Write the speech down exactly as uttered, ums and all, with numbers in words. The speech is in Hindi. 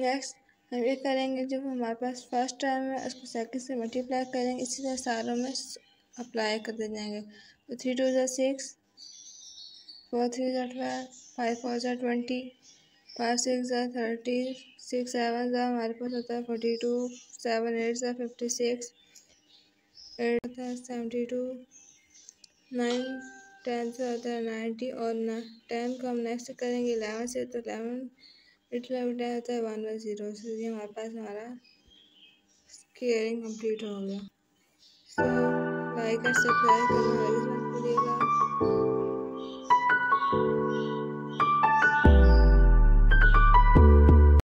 नेक्स्ट हम ये करेंगे, जो हमारे पास फर्स्ट टर्म है उसको सेकंड से मल्टीप्लाई करेंगे, इसी तरह सारों में अप्लाई करते जाएंगे। तो थ्री टू ज़ा सिक्स, फोर थ्री ज़ा ट्वेल्व, फाइव फोर ज़ा ट्वेंटी, फाइव सिक्स ज़ा थर्टी, सिक्स सेवन ज़ा हमारे पास होता है फोर्टी टू, सेवन एट ज़ा फिफ्टी सिक्स, एट होता है सेवेंटी टू, नाइन टेन से होता है नाइन्टी, और टेन को हम नेक्स्ट करेंगे इलेवन से, तो इलेवन इलेवन टेन होता है वन बाई ज़ीरो। सो ये हमारे पास हमारा स्केलिंग कंप्लीट हो गया। सो लाइक और सब्सक्राइब करना।